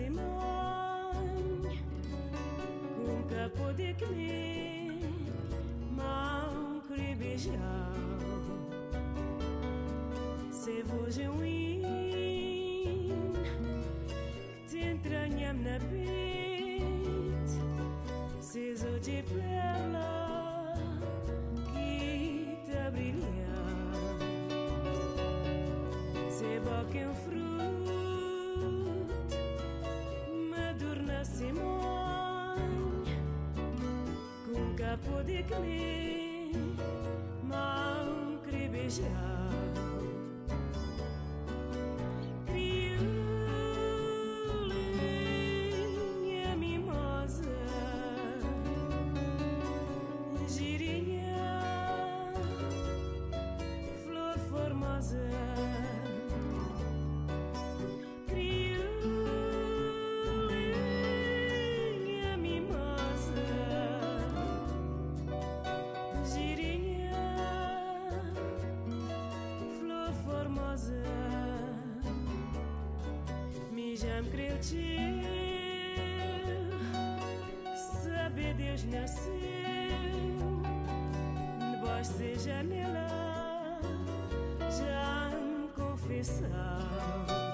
semana com capô de que mal queria beijar. Se vos te entranham na pit, se zo de perla que te brilha, se boca fruto maduro na semana com capô de que mal queria beijar. Crioulinha mimosa, girinha, flor formosa, me chamo creio saber Deus nasceu debaixo da janela, já me confessou.